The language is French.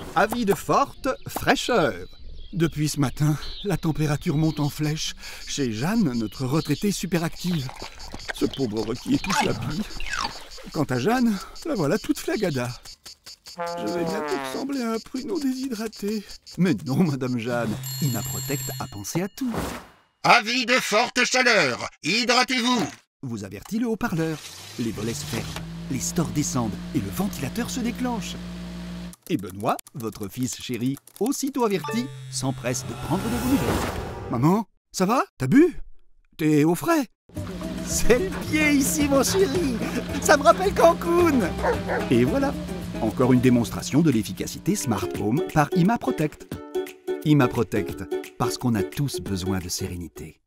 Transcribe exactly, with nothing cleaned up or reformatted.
Avis de forte fraîcheur. Depuis ce matin, la température monte en flèche. Chez Jeanne, notre retraitée superactive. Ce pauvre requis est tout flapi. Quant à Jeanne, la voilà toute flagada. Je vais bientôt ressembler à un pruneau déshydraté. Mais non, Madame Jeanne, Imaprotect a pensé à tout. Avis de forte chaleur, hydratez-vous. Vous avertit le haut-parleur. Les volets se ferment, les stores descendent et le ventilateur se déclenche. Et Benoît, votre fils chéri, aussitôt averti, s'empresse de prendre de vos nouvelles. Maman, ça va? T'as bu? T'es au frais? C'est le pied ici, mon chéri. Ça me rappelle Cancun. Et voilà, encore une démonstration de l'efficacité Smart Home par Imaprotect. Imaprotect, parce qu'on a tous besoin de sérénité.